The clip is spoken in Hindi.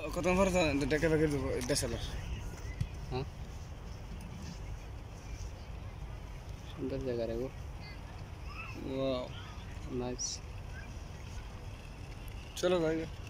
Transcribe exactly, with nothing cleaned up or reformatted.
কত ভরে টাকা ব্যাগে দেবো দেশালার হ্যাঁ সুন্দর জায়গা রে গো वाह नाइस चलो भाई